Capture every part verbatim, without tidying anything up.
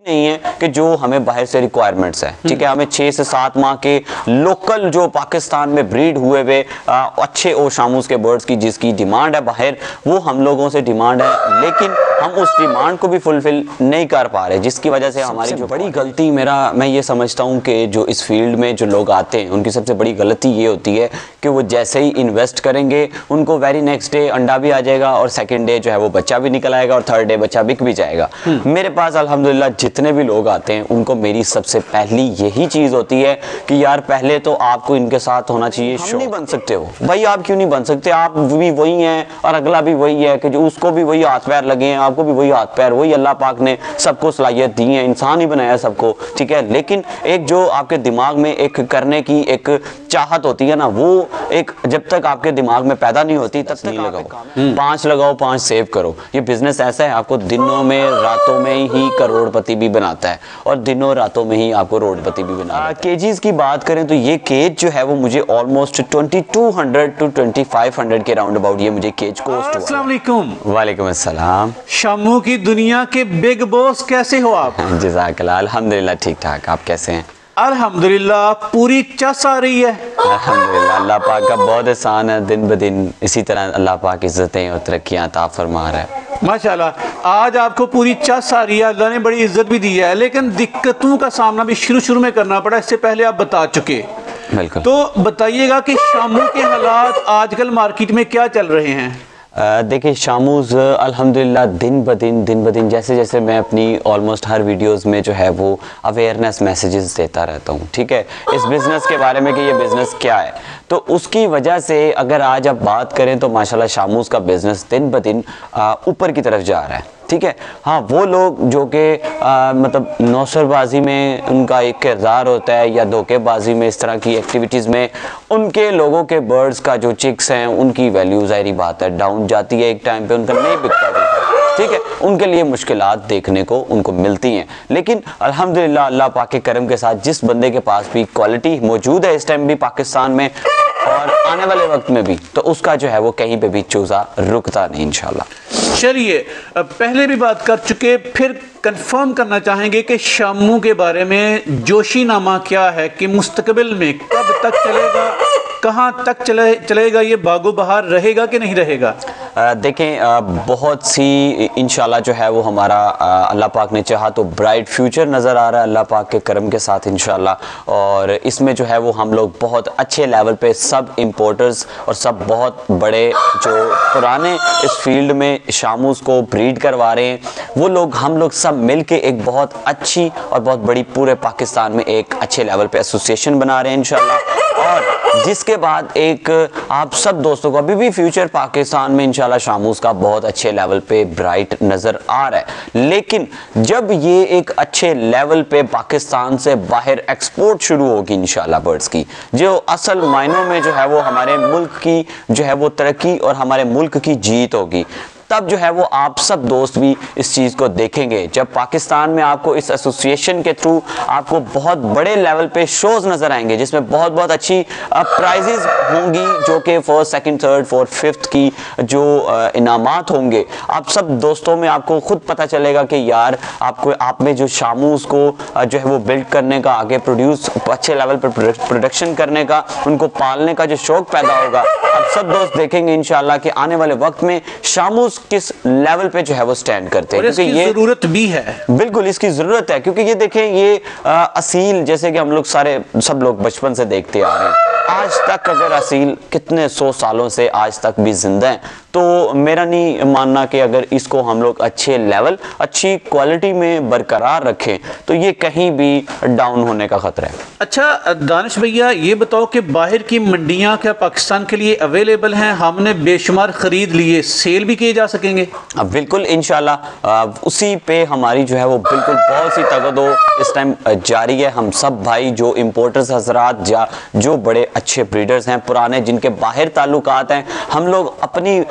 नहीं है कि जो हमें बाहर से रिक्वायरमेंट्स है, ठीक है। हमें छः से सात माह के लोकल जो पाकिस्तान में ब्रीड हुए हुए अच्छे ओ शामूस के बर्ड्स की जिसकी डिमांड है बाहर, वो हम लोगों से डिमांड है, लेकिन हम उस डिमांड को भी फुलफिल नहीं कर पा रहे, जिसकी वजह से हमारी जो बड़ी गलती, मेरा मैं ये समझता हूँ कि जो इस फील्ड में जो लोग आते हैं उनकी सबसे बड़ी गलती ये होती है कि वो जैसे ही इन्वेस्ट करेंगे उनको वेरी नेक्स्ट डे अंडा भी आ जाएगा और सेकंड डे जो है वो बच्चा भी निकल आएगा और थर्ड डे बच्चा बिक भी जाएगा। मेरे पास अल्हम्दुलिल्लाह जितने भी लोग आते हैं उनको मेरी सबसे पहली यही चीज़ होती है कि यार पहले तो आपको इनके साथ होना चाहिए। हम नहीं बन सकते हो भाई, आप क्यों नहीं बन सकते? आप भी वही हैं और अगला भी वही है कि जो उसको भी वही हाथ पैर लगे हैं, आपको भी वही हाथ पैर, वही अल्लाह पाक ने सबको सलाहियत दी है, इंसान ही बनाया सबको, ठीक है। लेकिन एक जो आपके दिमाग में एक करने की एक चाहत होती है ना, वो एक जब तक आपके दिमाग में पैदा नहीं होती तब नहीं लगाओ, पांच लगाओ, पांच सेव करो। ये बिजनेस ऐसा है, आपको दिनों में रातों में ही करोड़पति भी बनाता है और दिनों रातों में ही आपको रोडपति भी बनाता है। केजीज की बात करें तो ये केज जो है वो मुझे almost twenty two hundred to twenty five hundred के राउंड अबाउट ये मुझे केज कॉस्ट। अस्सलाम वालेकुम। वालेकुम अस्सलाम। शामू की दुनिया के बिग बॉस कैसे हो आप? जज़ाकल्लाह, अल्हम्दुलिल्लाह ठीक ठाक, आप कैसे हैं? अल्हम्दुलिल्लाह पूरी चस आ रही है। अल्हम्दुलिल्लाह, अल्लाह पाक का बहुत एहसान है, दिन ब दिन इसी तरह अल्लाह पाक इज़्ज़तें और तरक्कियां अता फरमा रहा है माशाल्लाह। आज आपको पूरी चस आ रही है, अल्लाह ने बड़ी इज्जत भी दी है, लेकिन दिक्कतों का सामना भी शुरू शुरू में करना पड़ा, इससे पहले आप बता चुके। बिल्कुल। तो बताइएगा कि शामू के हालात आजकल मार्केट में क्या चल रहे हैं? देखिए शामूज़ अल्हम्दुलिल्लाह दिन ब दिन दिन ब दिन जैसे जैसे मैं अपनी ऑलमोस्ट हर वीडियोस में जो है वो अवेयरनेस मैसेजेस देता रहता हूँ, ठीक है, इस बिज़नेस के बारे में कि ये बिज़नेस क्या है, तो उसकी वजह से अगर आज आप बात करें तो माशाल्लाह शामूज़ का बिज़नेस दिन ब दिन ऊपर की तरफ जा रहा है, ठीक है। हाँ, वो लोग जो कि मतलब नौसरबाजी में उनका एक किरदार होता है या धोखेबाजी में इस तरह की एक्टिविटीज़ में उनके लोगों के बर्ड्स का जो चिक्स हैं उनकी वैल्यू ज़ाहिरी बात है डाउन जाती है, एक टाइम पे उनका नहीं बिकता भी, ठीक है। उनके लिए मुश्किलात देखने को उनको मिलती हैं, लेकिन अल्हम्दुलिल्लाह अल्लाह पाक के करम के साथ जिस बंदे के पास भी क्वालिटी मौजूद है इस टाइम भी पाकिस्तान में और आने वाले वक्त में भी, तो उसका जो है वो कहीं पे भी चूज़ा रुकता नहीं इंशाल्लाह। चलिए, पहले भी बात कर चुके, फिर कंफर्म करना चाहेंगे कि शामू के बारे में जोशीनामा क्या है कि मुस्तकबिल में कब तक चलेगा, कहाँ तक चले चलेगा, ये बागो बहार रहेगा कि नहीं रहेगा? आ, देखें आ, बहुत सी इंशाल्लाह जो है वो हमारा आ, अल्लाह पाक ने चाहा तो ब्राइट फ्यूचर नज़र आ रहा है अल्लाह पाक के करम के साथ इंशाल्लाह, और इसमें जो है वो हम लोग बहुत अच्छे लेवल पे सब इंपोर्टर्स और सब बहुत बड़े जो पुराने इस फील्ड में शामूज़ को ब्रीड करवा रहे हैं वो लोग, हम लोग सब मिल के एक बहुत अच्छी और बहुत बड़ी पूरे पाकिस्तान में एक अच्छे लेवल पे एसोसिएशन बना रहे हैं इंशाल्लाह, और जिसके बाद एक आप सब दोस्तों को अभी भी फ्यूचर पाकिस्तान में इंशाल्लाह शामूज़ का बहुत अच्छे लेवल पे ब्राइट नज़र आ रहा है। लेकिन जब ये एक अच्छे लेवल पे पाकिस्तान से बाहर एक्सपोर्ट शुरू होगी इंशाल्लाह बर्ड्स की, जो असल मायनों में जो है वो हमारे मुल्क की जो है वो तरक्की और हमारे मुल्क की जीत होगी, तब जो है वो आप सब दोस्त भी इस चीज़ को देखेंगे। जब पाकिस्तान में आपको इस एसोसिएशन के थ्रू आपको बहुत बड़े लेवल पे शोज़ नज़र आएंगे जिसमें बहुत बहुत अच्छी प्राइजेज़ होंगी, जो कि first second third fourth fifth की जो इनामात होंगे, आप सब दोस्तों में आपको खुद पता चलेगा कि यार आपको आप में जो शामूज़ को जो है वो बिल्ड करने का, आगे प्रोड्यूस अच्छे लेवल पर प्रोडक्शन करने का, उनको पालने का जो शौक़ पैदा होगा, आप सब दोस्त देखेंगे इंशाल्लाह कि आने वाले वक्त में शामूज़ किस लेवल पे जो है वो स्टैंड करते हैं, क्योंकि ये जरूरत भी है, बिल्कुल इसकी जरूरत है, क्योंकि ये देखें ये आ, असील जैसे कि हम लोग सारे सब लोग बचपन से देखते आ रहे हैं, आज तक अगर असील कितने सौ सालों से आज तक भी जिंदा है, तो मेरा नहीं मानना कि अगर इसको हम लोग अच्छे लेवल अच्छी क्वालिटी में बरकरार रखें तो ये कहीं भी डाउन होने का खतरा है। अच्छा दानिश भैया, ये बताओ कि बाहर की मंडियां क्या पाकिस्तान के लिए अवेलेबल हैं? हमने बेशुमार खरीद लिए, सेल भी किए जा सकेंगे? अब बिल्कुल इंशाल्लाह उसी पे हमारी जो है वो बिल्कुल बहुत सी तगदो इस टाइम जारी है। हम सब भाई जो इम्पोर्टर्स हजरात या जो बड़े अच्छे ब्रीडर्स हैं पुराने जिनके बाहर ताल्लुकात हैं, हम लोग अपनी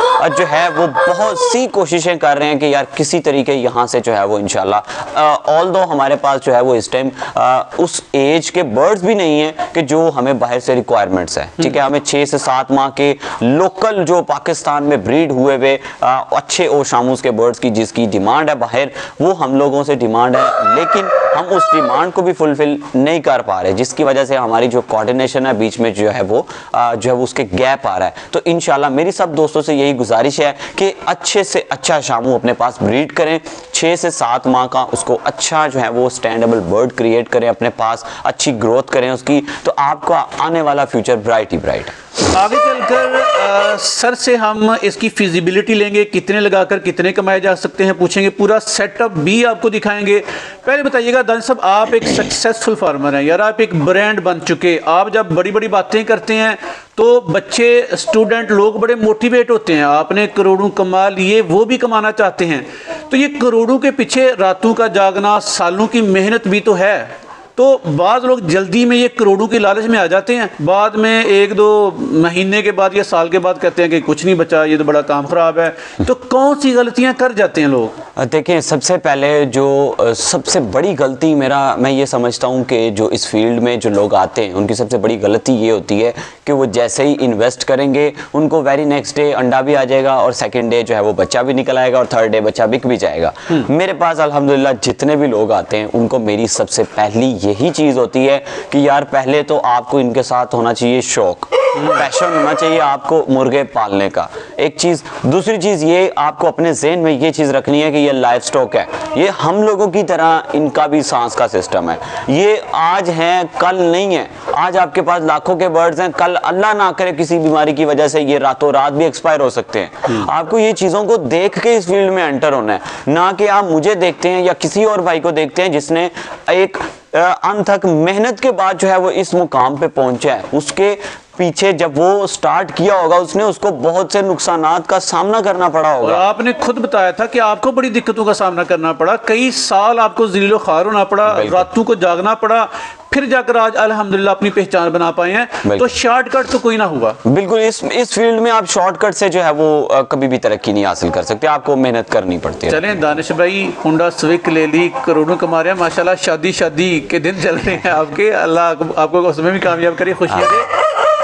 जो है वो बहुत सी कोशिशें कर रहे हैं कि यार किसी तरीके यहाँ से जो है वो इंशाल्लाह, ऑल दो हमारे पास जो है वो इस टाइम उस एज के बर्ड्स भी नहीं है कि जो हमें बाहर से रिक्वायरमेंट्स है, ठीक है। हमें छः से सात माह के लोकल जो पाकिस्तान में ब्रीड हुए हुए अच्छे और शामूस के बर्ड्स की जिसकी डिमांड है बाहर, वो हम लोगों से डिमांड है, लेकिन हम उस डिमांड को भी फुलफिल नहीं कर पा रहे, जिसकी वजह से हमारी जो कोऑर्डिनेशन है बीच में जो है वो जो है वो उसके गैप आ रहा है। तो इंशाल्लाह मेरी सब दोस्तों से यही गुजारिश है कि अच्छे से अच्छा शामू अपने पास ब्रीड करें, छः से सात माह का उसको अच्छा जो है वो स्टैंडेबल बर्ड क्रिएट करें अपने पास, अच्छी ग्रोथ करें उसकी, तो आपका आने वाला फ्यूचर ब्राइट ही ब्राइट है। आगे चलकर आ, सर से हम इसकी फिजिबिलिटी लेंगे, कितने लगाकर कितने कमाए जा सकते हैं पूछेंगे, पूरा सेटअप भी आपको दिखाएंगे। पहले बताइएगा दानिश साहब, आप एक सक्सेसफुल फार्मर हैं यार, आप एक ब्रांड बन चुके, आप जब बड़ी बड़ी बातें करते हैं तो बच्चे स्टूडेंट लोग बड़े मोटिवेट होते हैं, आपने करोड़ों कमा लिए, वो भी कमाना चाहते हैं। तो ये करोड़ों के पीछे रातों का जागना, सालों की मेहनत भी तो है। तो बाज़ लोग जल्दी में ये करोड़ों की लालच में आ जाते हैं, बाद में एक दो महीने के बाद या साल के बाद कहते हैं कि कुछ नहीं बचा, ये तो बड़ा काम ख़राब है। तो कौन सी गलतियां कर जाते हैं लोग? देखें, सबसे पहले जो सबसे बड़ी गलती मेरा मैं ये समझता हूँ कि जो इस फील्ड में जो लोग आते हैं उनकी सबसे बड़ी गलती ये होती है कि वो जैसे ही इन्वेस्ट करेंगे उनको वेरी नेक्स्ट डे अंडा भी आ जाएगा और सेकेंड डे जो है वो बच्चा भी निकल आएगा और थर्ड डे बच्चा बिक भी जाएगा। मेरे पास अल्हम्दुलिल्लाह जितने भी लोग आते हैं उनको मेरी सबसे पहली यही चीज़ होती है कि यार पहले तो आपको इनके साथ होना चाहिए शौक, पैशन होना चाहिए आपको मुर्गे पालने का, एक चीज़। दूसरी चीज़ ये आपको अपने ज़हन में ये चीज़ रखनी है कि ये लाइफ स्टॉक है, ये हम लोगों की तरह इनका भी सांस का सिस्टम है, ये आज है कल नहीं है। आज आपके पास लाखों के बर्ड्स हैं, कल अल्लाह ना करे किसी बीमारी की वजह से ये रातों रात भी एक्सपायर हो सकते हैं। आपको ये चीज़ों को देख के इस फील्ड में एंटर होना है, ना कि आप मुझे देखते हैं या किसी और भाई को देखते हैं जिसने एक अनथक मेहनत के बाद जो है वो इस मुकाम पे पहुंचा है। उसके पीछे जब वो स्टार्ट किया होगा उसने उसको बहुत से नुकसानात का सामना करना पड़ा होगा। और आपने खुद बताया था कि आपको बड़ी दिक्कतों का सामना करना पड़ा, कई साल आपको ज़लीलो ख़ार होना पड़ा, रातों को जागना पड़ा, फिर जाकर आज अल्हम्दुलिल्लाह अपनी पहचान बना पाए हैं। तो शॉर्टकट तो कोई ना हुआ। बिल्कुल, इस इस फील्ड में आप शॉर्टकट से जो है वो आ, कभी भी तरक्की नहीं हासिल कर सकते, आपको मेहनत करनी पड़ती है। चलें दानिश भाई, होंडा स्विक ले ली, करोड़ों कमा रहे हैं माशाल्लाह, शादी शादी के दिन चल रहे हैं आपके, अल्लाह आपको उसमें भी कामयाब करे, खुशियाँ दे।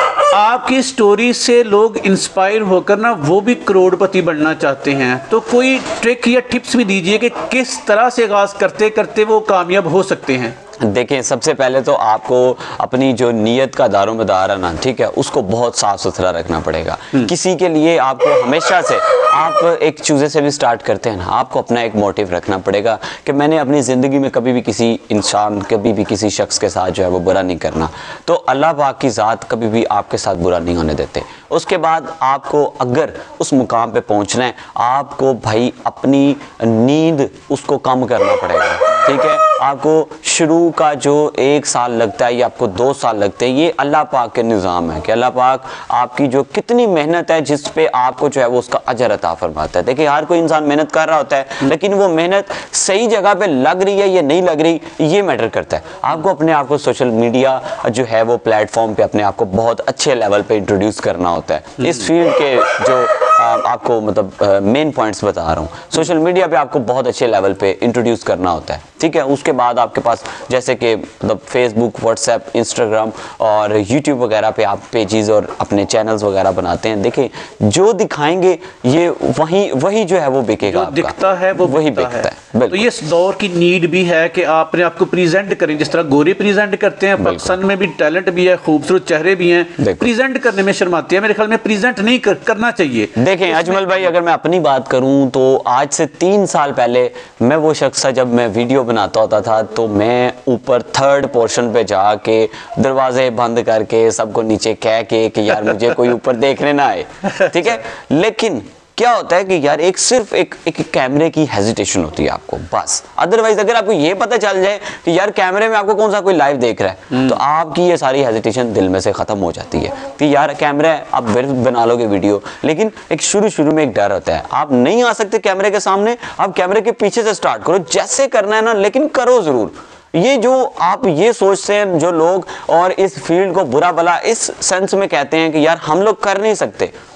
आपकी स्टोरी से लोग इंस्पायर होकर ना वो भी करोड़पति बनना चाहते हैं, तो कोई ट्रिक या टिप्स भी दीजिए कि किस तरह से आगाज़ करते करते वो कामयाब हो सकते हैं। देखें, सबसे पहले तो आपको अपनी जो नीयत का दारोमदार है ना, ठीक है, उसको बहुत साफ सुथरा रखना पड़ेगा। किसी के लिए आपको हमेशा से, आप एक चूज़े से भी स्टार्ट करते हैं ना, आपको अपना एक मोटिव रखना पड़ेगा कि मैंने अपनी ज़िंदगी में कभी भी किसी इंसान, कभी भी किसी शख्स के साथ जो है वो बुरा नहीं करना। तो अल्लाह पाक की ज़ात कभी भी आपके साथ बुरा नहीं होने देते। उसके बाद आपको अगर उस मुकाम पे पहुंचना है, आपको भाई अपनी नींद उसको कम करना पड़ेगा, ठीक है। आपको शुरू का जो एक साल लगता है या आपको दो साल लगते हैं, ये अल्लाह पाक के निज़ाम है कि अल्लाह पाक आपकी जो कितनी मेहनत है जिस पे आपको जो है वो उसका अजर अता फरमाता है। देखिए, हर कोई इंसान मेहनत कर रहा होता है, लेकिन वो मेहनत सही जगह पे लग रही है या नहीं लग रही, ये मैटर करता है। आपको अपने आप को सोशल मीडिया जो है वो प्लेटफॉर्म पे अपने आप को बहुत अच्छे लेवल पे इंट्रोड्यूस करना होता है। इस फील्ड के जो आपको मतलब मेन पॉइंट्स बता रहा हूँ, सोशल मीडिया पे आपको बहुत अच्छे लेवल पे इंट्रोड्यूस करना होता है, ठीक है। उसके बाद आपके पास जैसे कि मतलब फेसबुक, व्हाट्सएप, इंस्टाग्राम और यूट्यूब वगैरह पे आप पेजेस और अपने चैनल्स वगैरह बनाते हैं। देखिए, जो दिखाएंगे ये वही वही जो है वो बिकेगा, जो दिखता है वो वही बिकता है, है। तो ये दौर की नीड भी है कि आपने आपको प्रेजेंट करें, जिस तरह गोरे प्रेजेंट करते हैं, पाकिस्तान में भी टैलेंट भी है, खूबसूरत चेहरे भी हैं, प्रेजेंट करने में शर्माते हैं। मेरे ख्याल में प्रेजेंट नहीं कर, करना चाहिए। देखें अजमल भाई, अगर मैं अपनी बात करूं तो आज से तीन साल पहले मैं वो शख्स था, जब मैं वीडियो बनाता होता था तो मैं ऊपर थर्ड पोर्शन पे जाके दरवाजे बंद करके सबको नीचे कह के कि यार मुझे कोई ऊपर देखने ना आए, ठीक है। लेकिन क्या होता है कि यार एक सिर्फ एक एक कैमरे की हेजिटेशन होती है आपको, बस। अदरवाइज अगर आपको ये पता चल जाए कि यार कैमरे में आपको कौन सा कोई लाइव देख रहा है, तो आपकी ये सारी हेजिटेशन दिल में से ख़त्म हो जाती है कि यार कैमरा है, आप फिर बना लोगे वीडियो। लेकिन एक शुरू शुरू में एक डर होता है, आप नहीं आ सकते कैमरे के सामने, आप कैमरे के पीछे से स्टार्ट करो, जैसे करना है ना, लेकिन करो ज़रूर। ये जो आप ये सोचते हैं जो लोग और इस फील्ड को बुरा भला इस सेंस में कहते हैं कि यार हम लोग कर नहीं सकते,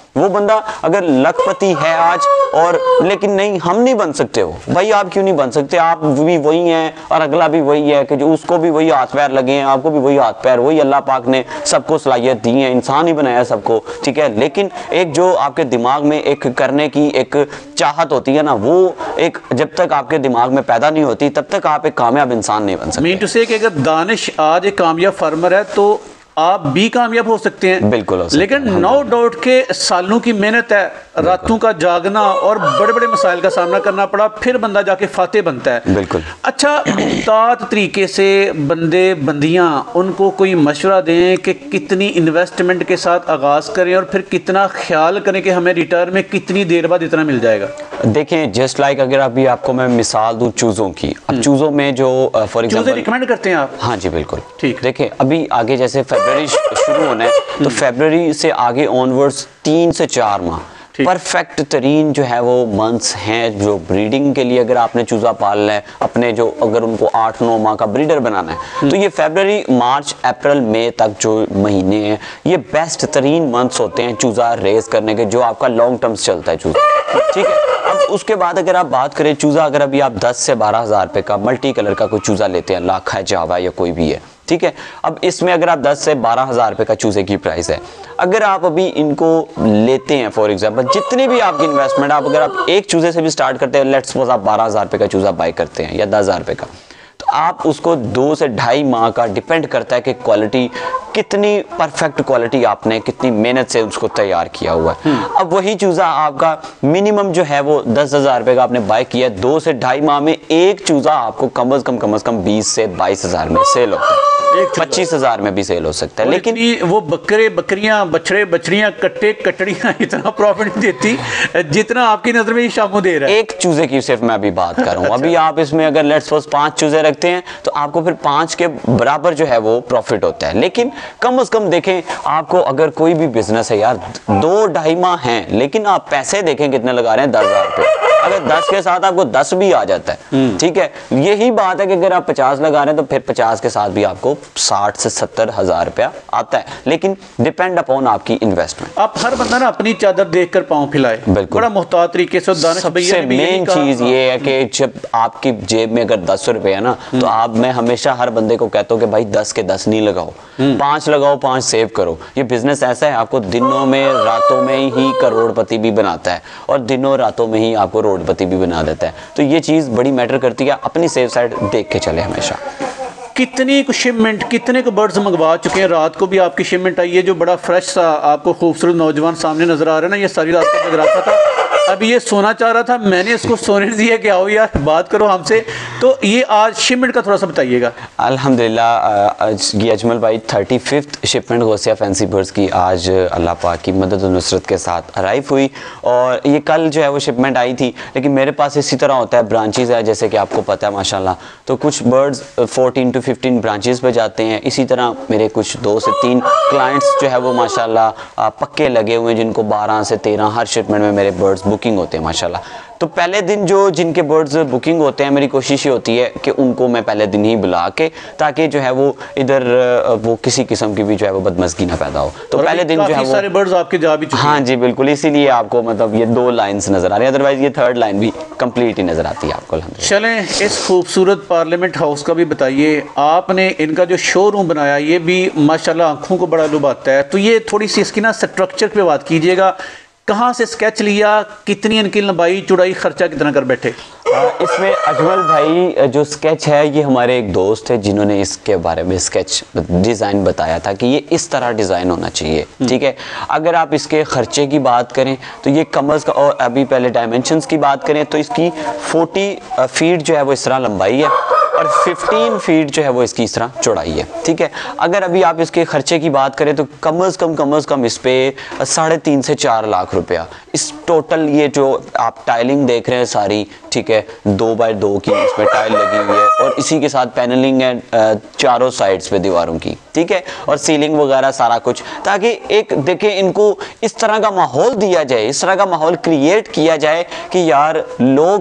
वो बंदा अगर लखपति है आज और लेकिन नहीं हम नहीं बन सकते हो, भाई आप क्यों नहीं बन सकते, आप भी वही हैं और अगला भी वही है कि जो उसको भी वही हाथ पैर लगे हैं, आपको भी वही हाथ पैर, वही अल्लाह पाक ने सबको सलाहियत दी है, इंसान ही बनाया सबको, ठीक है। लेकिन एक जो आपके दिमाग में एक करने की एक चाहत होती है ना, वो एक जब तक आपके दिमाग में पैदा नहीं होती तब तक आप एक कामयाब इंसान नहीं बन सकते। मीन टू से कि अगर दानिश आज एक कामयाब फार्मर है तो आप भी कामयाब हो सकते हैं, बिल्कुल हो सकते लेकिन हैं। नो डाउट के सालों की मेहनत है, रातों का जागना और बड़े बड़े मसाइल का सामना करना पड़ा, फिर बंदा जाके फाते बनता है। बिल्कुल। अच्छा, मुहतात तरीके से बंदे बंदियां उनको कोई मशवरा दें कि कितनी इन्वेस्टमेंट के साथ आगाज़ करें और फिर कितना ख्याल करें कि हमें रिटर्न में कितनी देर बाद इतना मिल जाएगा। देखें जस्ट लाइक अगर अभी आपको मैं मिसाल दूं चूज़ों की, अब चूज़ों में जो फॉर एग्जांपल रिकमेंड करते हैं आप? हाँ जी बिल्कुल ठीक। देखें अभी आगे जैसे फरवरी शुरू होना है तो फरवरी से आगे ऑनवर्ड्स तीन से चार माह परफेक्ट तरीन जो है वो मंथ्स हैं जो ब्रीडिंग के लिए। अगर आपने चूज़ा पालना है अपने, जो अगर उनको आठ नौ माह का ब्रीडर बनाना है तो ये फरवरी मार्च अप्रैल मई तक जो महीने हैं ये बेस्ट तरीन मंथ्स होते हैं चूज़ा रेस करने के, जो आपका लॉन्ग टर्म्स चलता है चूज़ा, ठीक है। अब उसके बाद अगर आप बात करें चूज़ा, अगर अभी आप दस से बारह हज़ार रुपये का मल्टी कलर का कोई चूज़ा लेते हैं, लाख है, जावा या कोई भी है, ठीक है। अब इसमें अगर आप दस से बारह हज़ार रुपये का चूज़े की प्राइस है, अगर आप अभी इनको लेते हैं फॉर एग्जांपल, जितनी भी आपकी इन्वेस्टमेंट, आप अगर आप एक चूज़े से भी स्टार्ट करते हैं, लेट्स सपोज आप बारह हज़ार रुपये का चूज़ा बाय करते हैं या दस हज़ार रुपये का, तो आप उसको दो से ढाई माह का डिपेंड करता है कि क्वालिटी कितनी परफेक्ट क्वालिटी आपने कितनी मेहनत से उसको तैयार किया हुआ है। अब वही चूज़ा आपका मिनिमम जो है वो दस हज़ार रुपये का आपने बाय किया, दो से ढाई माह में एक चूज़ा आपको कम अज़ कम कम अज़ कम बीस से बाईस हज़ार में सेल होता है, पच्चीस हजार में भी सेल हो सकता है। लेकिन वो बकरे बकरियां बछड़े बछड़ियां कट्टे कटड़ियां इतना प्रॉफिट नहीं देती जितना आपकी नजर में शामू दे रहा है। एक चूजे की सिर्फ मैं अभी बात कर रहा हूँ। अभी आप इसमें अगर लेट्स सपोज पांच चूजे रखते हैं तो आपको फिर पांच के बराबर जो है वो प्रॉफिट होता है। लेकिन कम से कम देखें, आपको अगर कोई भी बिजनेस है यार, दो ढाई माह हैं, लेकिन आप पैसे देखें कितने लगा रहे हैं, दस हजार रुपये। अगर दस के साथ आपको दस भी आ जाता है, ठीक है, यही बात है कि अगर आप पचास लगा रहे हैं तो फिर पचास के साथ भी आपको साठ से सत्तर हजार रुपया आता है। लेकिन डिपेंड अपॉन आपकी इन्वेस्टमेंट। आप हर बंदा ना अपनी चादर देखकर पांव फैलाए, बिल्कुल बड़ा मुहतात तरीके से। सबसे मेन चीज ये है कि जब आपकी जेब में अगर दस रुपए है ना, तो आप, मैं हमेशा हर बंदे को कहता हूँ कि भाई दस के दस नहीं लगाओ, पांच लगाओ, पांच सेव करो। ये बिजनेस ऐसा है, आपको दिनों में रातों में ही करोड़पति भी बनाता है और दिनों रातों में ही आपको रोडपति भी बना देता है। तो ये चीज बड़ी मैटर करती है, अपनी सेफ साइड देख के चले हमेशा। कितनी को शिपमेंट, कितने को बर्ड्स मंगवा चुके हैं? रात को भी आपकी शिपमेंट आई है, जो बड़ा फ्रेश सा आपको खूबसूरत नौजवान सामने नजर आ रहा है ना, ये सारी रात को जगराता था, अभी ये सोना चाह रहा था, मैंने इसको सोने दिया कि आओ यार बात करो हमसे। तो ये आज शिपमेंट का थोड़ा सा बताइएगा। अल्हम्दुलिल्लाह ये अजमल भाई thirty fifth shipment Gausia fancy birds की आज अल्लाह पाक की मदद और नुसरत के साथ अराइव हुई, और ये कल जो है वो शिपमेंट आई थी। लेकिन मेरे पास इसी तरह होता है, ब्रांचेज़ है जैसे कि आपको पता है माशाल्लाह, तो कुछ birds fourteen to fifteen branches पे जाते हैं। इसी तरह मेरे कुछ दो से तीन क्लाइंट्स जो है वो माशाल्लाह पक्के लगे हुए हैं, जिनको बारह से तेरह हर शिपमेंट में मेरे बर्ड्स बुकिंग होते हैं माशाल्लाह। तो पहले दिन जो जिनके बर्ड्स बुकिंग होते हैं, मेरी कोशिश ये होती है कि उनको मैं पहले दिन ही बुला के, ताकि जो है वो इधर वो किसी किस्म की भी जो है वो बदमज़गी ना पैदा हो। तो पहले दिन जो है वो सारे बर्ड्स आपके जा भी चुके हैं। हाँ जी बिल्कुल, इसीलिए आपको मतलब ये दो लाइन्स नजर आ रही है, अदरवाइज ये थर्ड लाइन भी कंप्लीट ही नजर आती है आपको। चलें इस खूबसूरत पार्लियामेंट हाउस का भी बताइए। आपने इनका जो शोरूम बनाया ये भी माशाल्लाह आंखों को बड़ा लुभाता है, तो ये थोड़ी सी इसकी ना स्ट्रक्चर पे बात कीजिएगा। कहाँ से स्केच लिया, कितनी इनकी लंबाई चौड़ाई, खर्चा कितना कर बैठे? इसमें अजमल भाई जो स्केच है ये हमारे एक दोस्त है जिन्होंने इसके बारे में स्केच डिज़ाइन बताया था कि ये इस तरह डिज़ाइन होना चाहिए, ठीक है। अगर आप इसके खर्चे की बात करें तो ये कमर्स का, और अभी पहले डायमेंशंस की बात करें तो इसकी चालीस फीट जो है वो इस तरह लंबाई है और पंद्रह फीट जो है वो इसकी इस तरह चौड़ाई है, ठीक है। अगर अभी आप इसके खर्चे की बात करें तो कम अज़ कम कम अज़ कम इस पे साढ़े तीन से चार लाख रुपया इस टोटल, ये जो आप टाइलिंग देख रहे हैं सारी, ठीक है, दो बाय दो की इसमें टाइल लगी हुई है और इसी के साथ पैनलिंग है चारों साइड्स पे दीवारों की, ठीक है, और सीलिंग वगैरह सारा कुछ, ताकि एक देखें इनको इस तरह का माहौल दिया जाए, इस तरह का माहौल क्रिएट किया जाए कि यार लोग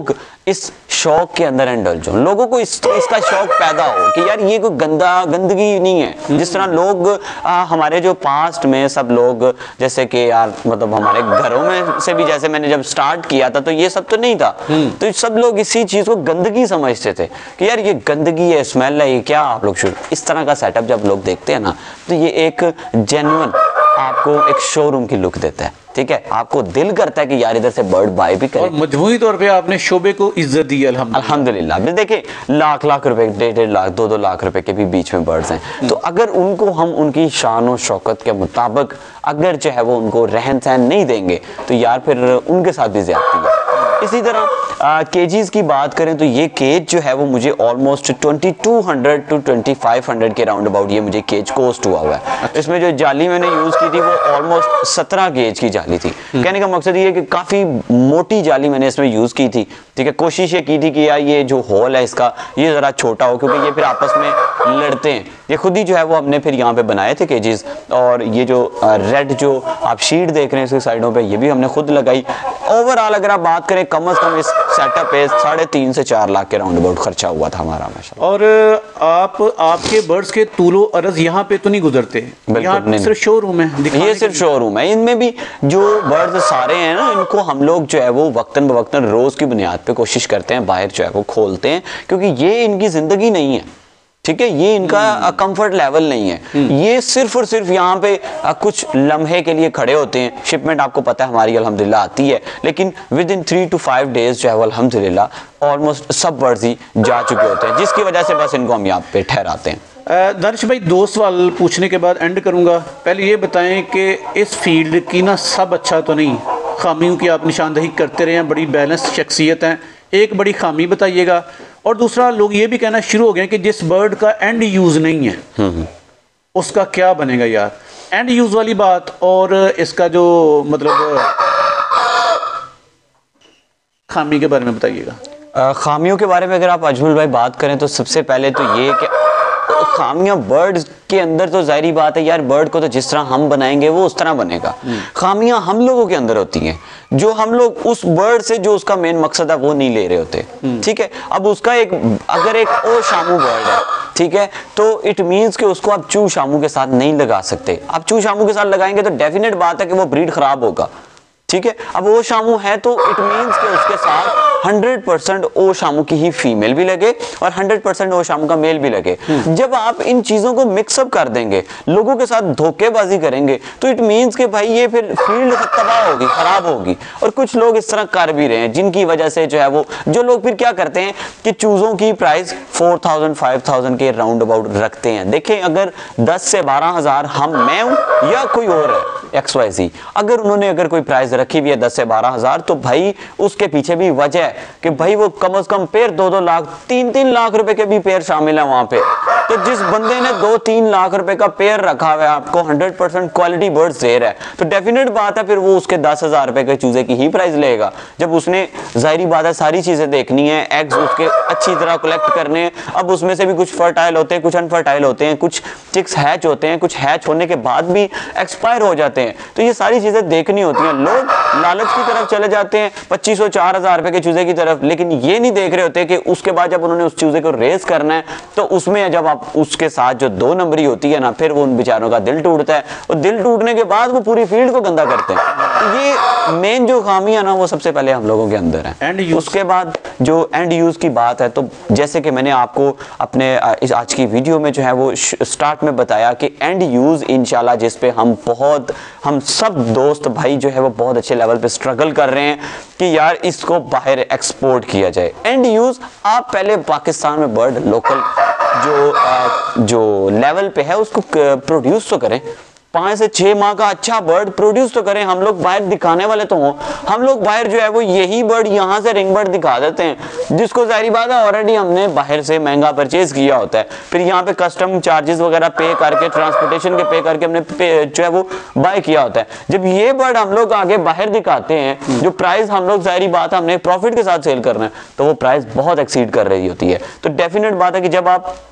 इस शौक के अंदर इंडल्ज हो, लोगों को इस इसका शौक पैदा हो कि यार ये कोई गंदा गंदगी नहीं है। जिस तरह लोग आ, हमारे जो पास्ट में सब लोग जैसे कि यार मतलब हमारे घरों में से भी जैसे मैंने जब स्टार्ट किया था तो ये सब तो नहीं था, तो सब लोग इसी चीज को गंदगी समझते थे कि यार ये गंदगी है, स्मेल है, ये क्या आप लोग शुरू इस तरह का सेटअप जब लोग देखते हैं ना तो ये एक जेन्युइन आपको एक शोरूम की लुक देता है। ठीक है, आपको दिल करता है कि यार इधर से बर्ड बाय भी करें। और मजमूई तौर पे आपने शोबे को इज्जत दी अल्हम्दुलिल्लाह। अल्हम्दुलिल्लाह आपने देखे लाख लाख रुपए, डेढ़ डेढ़ लाख, दो दो लाख रुपए के भी बीच में बर्ड्स हैं, तो अगर उनको हम उनकी शान और शौकत के मुताबिक अगर जो है वो उनको रहन सहन नहीं देंगे तो यार फिर उनके साथ भी ज्यादती है। इसी तरह केजीज की बात करें तो ये केज जो है वो मुझे almost twenty two hundred to twenty five hundred के राउंड अबाउट ये मुझे केज कोस्ट हुआ हुआ है। इसमें जो जाली मैंने यूज की थी वो ऑलमोस्ट सत्रह गेज की जाली थी। कहने का मकसद ये है कि काफी मोटी जाली मैंने इसमें यूज की थी। ठीक है, कोशिश ये की थी कि यार ये जो होल है इसका ये जरा छोटा हो, क्योंकि ये फिर आपस में लड़ते हैं। ये खुद ही जो है वो हमने फिर यहाँ पे बनाए थे केजेस, और ये जो रेड जो आप शीट देख रहे हैं इसकी साइडों पे ये भी हमने खुद लगाई। ओवरऑल अगर आप बात करें कम से कम इस सेटअप पे साढ़े तीन से चार लाख के राउंड अबाउट खर्चा हुआ था हमारा माशाल्लाह। और आप आपके बर्ड्स के तूलो अरज यहाँ पे तो नहीं गुजरते, यहाँ सिर्फ शोरूम है, ये सिर्फ शोरूम है। इनमें भी जो बर्ड्स सारे हैं ना इनको हम लोग जो है वो वक्तन बवक्तन रोज की बुनियाद पे कोशिश करते हैं बाहर जो है वो खोलते हैं, क्योंकि ये इनकी जिंदगी नहीं है। ठीक है, ये इनका कंफर्ट लेवल नहीं है। ये सिर्फ और सिर्फ यहाँ पे आ, कुछ लम्हे के लिए खड़े होते हैं। शिपमेंट आपको पता है हमारी अल्हम्दुलिल्लाह आती है, लेकिन within three to five days जो है वो अल्हम्दुलिल्लाह ऑलमोस्ट सब बर्ड्स ही जा चुके होते हैं, जिसकी वजह से बस इनको हम यहाँ पे ठहराते हैं। दानिश भाई दो सवाल पूछने के बाद एंड करूँगा। पहले ये बताएं कि इस फील्ड की ना सब अच्छा तो नहीं, खामियों की आप निशानदही करते रहे हैं, बड़ी बैलेंस शख्सियत हैं, एक बड़ी खामी बताइएगा। और दूसरा लोग ये भी कहना शुरू हो गए कि जिस बर्ड का एंड यूज नहीं है उसका क्या बनेगा यार, एंड यूज वाली बात और इसका जो मतलब खामी के बारे में बताइएगा। खामियों के बारे में अगर आप अजमल भाई बात करें तो सबसे पहले तो ये कि खामियां बर्ड के अंदर तो जाहिर बात है यार, बर्ड को तो जिस तरह हम बनाएंगे वो उस तरह बनेगा। खामियां हम लोगों के अंदर होती हैं, जो हम लोग उस बर्ड से जो उसका मेन मकसद है वो नहीं ले रहे होते। ठीक है, अब उसका एक अगर एक ओ शामू बर्ड है, ठीक है, तो इट मीन्स कि उसको आप चू शामू के साथ नहीं लगा सकते। आप चू शामू के साथ लगाएंगे तो डेफिनेट बात है कि वो ब्रीड खराब होगा। ठीक है, अब वो शामू है तो इट मीन्स कि उसके साथ हंड्रेड परसेंट ओ शामू की ही फीमेल भी लगे और हंड्रेड परसेंट ओ शामू का मेल भी लगे। जब आप इन चीजों को मिक्सअप कर देंगे, लोगों के साथ धोखेबाजी करेंगे, तो इट मीन्स कि भाई ये फिर फील्ड तबाह होगी, खराब होगी। और कुछ लोग इस तरह कर भी रहे हैं, जिनकी वजह से जो है वो जो लोग फिर क्या करते हैं कि चूजों की price four thousand five thousand के राउंड अबाउट रखते हैं। देखें, अगर दस से बारह हजार हम मैं हूं या कोई और है एक्स वाई ज़ेड, अगर उन्होंने अगर कोई प्राइस रखी हुई है दस से बारह हजार, तो भाई उसके पीछे भी वजह है कि भाई वो कम से कम पेयर दो दो लाख तीन तीन लाख रुपए के भी पेयर शामिल है वहां पे। तो जिस बंदे ने दो तीन लाख रुपए का पेयर रखा हुआ है, आपको हंड्रेड परसेंट क्वालिटी बर्ड्स दे रहा है, तो डेफिनेट बात है फिर वो उसके दस हजार रुपए के चूजे की ही प्राइस लेगा। जब उसने जाहिर बात है सारी चीजें देखनी है, एग्स उसके अच्छी तरह कलेक्ट करने हैं। अब उसमें से भी कुछ फर्टाइल होते हैं, कुछ अनफर्टाइल होते हैं, कुछ चिक्स हैच होते हैं, कुछ हैच होने के बाद भी एक्सपायर हो जाते हैं। तो ये सारी चीजें देखनी होती हैं। लोग लालच की तरफ चले जाते हैं पच्चीस सौ चार हजार रुपए के चूजे की तरफ, लेकिन ये नहीं देख रहे होते कि उसके बाद जब उन्होंने उस चूजे को रेस करना है तो उसमें जब आप उसके साथ जो दो नंबरी होती है ना, फिर वो उन बेचारों का दिल टूटता है, और दिल टूटने के बाद वो पूरी फील्ड को गंदा करते हैं। तो ये मेन जो खामी है ना वो सबसे पहले हम लोगों के अंदर है। उसके बाद जो एंड यूज की बात है, तो जैसे कि मैंने आपको अपने इस आज की वीडियो में जो है वो स्टार्ट में बताया कि एंड यूज इंशाल्लाह जिस पे हम बहुत हम सब दोस्त भाई जो है वो बहुत अच्छे लेवल पे स्ट्रगल कर रहे हैं कि यार इसको बाहर एक्सपोर्ट किया जाए। एंड यूज आप पहले पाकिस्तान में बर्ड लोकल जो आ, जो लेवल पे है उसको प्रोड्यूस तो करें, पाँच से छह माह का अच्छा बर्ड प्रोड्यूस तो करें। हम लोग बाहर दिखाने वाले तो हों, हम लोग बाहर जो है वो यही बर्ड यहाँ से रिंग बर्ड दिखा देते हैं, जिसको जाहिर बात है ऑलरेडी हमने बाहर से महंगा परचेज किया होता है। फिर यहाँ पे कस्टम चार्जेस वगैरह पे करके, ट्रांसपोर्टेशन के पे करके हमने पे, जो है वो बाय किया होता है। जब ये बर्ड हम लोग आगे बाहर दिखाते हैं, जो प्राइस हम लोग जाहिर बात है हमने प्रॉफिट के साथ सेल करना है, तो वो प्राइस बहुत एक्सीड कर रही होती है। तो डेफिनेट बात है कि जब आप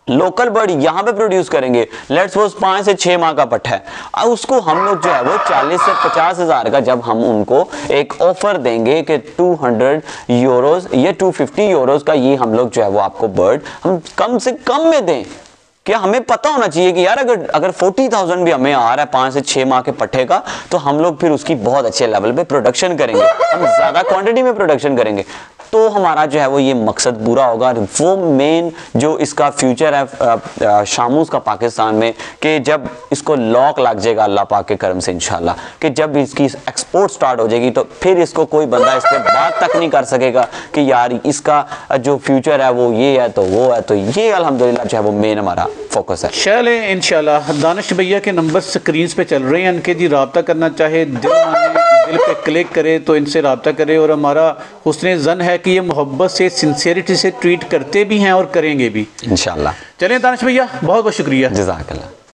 लोकल बर्ड यहाँ पे प्रोड्यूस करेंगे, लेट्स सपोज पाँच से छः माह का पट्टा है, अब उसको हम लोग जो है वो चालीस से पचास हज़ार का जब हम उनको एक ऑफर देंगे कि दो सौ यूरोज या दो सौ पचास यूरोज का ये हम लोग जो है वो आपको बर्ड हम कम से कम में दें, क्या हमें पता होना चाहिए कि यार अगर अगर चालीस हज़ार भी हमें आ रहा है पाँच से छः माह के पट्टे का, तो हम लोग फिर उसकी बहुत अच्छे लेवल पे प्रोडक्शन करेंगे, हम ज़्यादा क्वांटिटी में प्रोडक्शन करेंगे, तो हमारा जो है वो ये मकसद पूरा होगा। वो मेन जो इसका फ्यूचर है शामूस का पाकिस्तान में, कि जब इसको लॉक लग जाएगा अल्लाह पाक के करम से इंशाल्लाह, कि जब इसकी एक्सपोर्ट स्टार्ट हो जाएगी तो फिर इसको कोई बंदा इस पर बात तक नहीं कर सकेगा कि यार इसका जो फ्यूचर है वो ये है तो वो है, तो ये अल्हम्दुलिल्लाह जो है वो मेन हमारा फोकस है। चले इंशाल्लाह दानिश भैया के नंबर स्क्रीन पे चल रहे हैं, इनके जी रब्ता करना चाहे दिल माने दिल पे क्लिक करे तो इनसे रब्ता करे, और हमारा हुस्न ज़न है कि ये मोहब्बत से सिंसियरिटी से ट्रीट करते भी हैं और करेंगे भी इंशाल्लाह। चलें दानिश भैया, बहुत बहुत शुक्रिया। जज़ाकल्लाह।